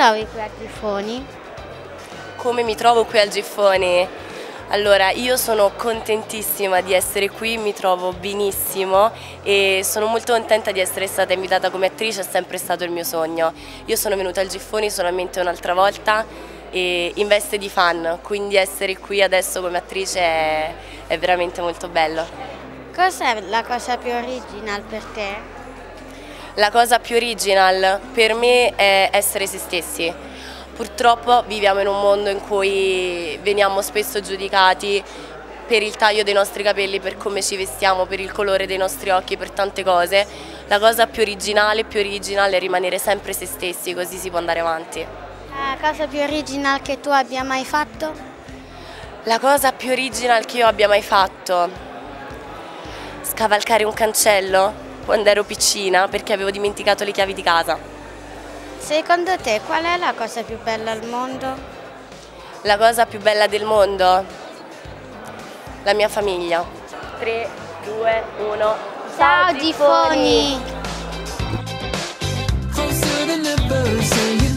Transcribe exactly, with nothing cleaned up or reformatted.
trovi qui a Giffoni? Come mi trovo qui al Giffoni? Allora, io sono contentissima di essere qui, mi trovo benissimo e sono molto contenta di essere stata invitata come attrice, è sempre stato il mio sogno. Io sono venuta al Giffoni solamente un'altra volta e in veste di fan, quindi essere qui adesso come attrice è, è veramente molto bello. Cos'è la cosa più original per te? La cosa più original per me è essere se stessi. Purtroppo viviamo in un mondo in cui veniamo spesso giudicati per il taglio dei nostri capelli, per come ci vestiamo, per il colore dei nostri occhi, per tante cose. La cosa più originale, più originale è rimanere sempre se stessi, così si può andare avanti. La cosa più original che tu abbia mai fatto? La cosa più original che io abbia mai fatto? Scavalcare un cancello quando ero piccina perché avevo dimenticato le chiavi di casa. Secondo te qual è la cosa più bella al mondo? La cosa più bella del mondo? La mia famiglia. tre, due, uno. Ciao Giffoni! Closer than ever, so you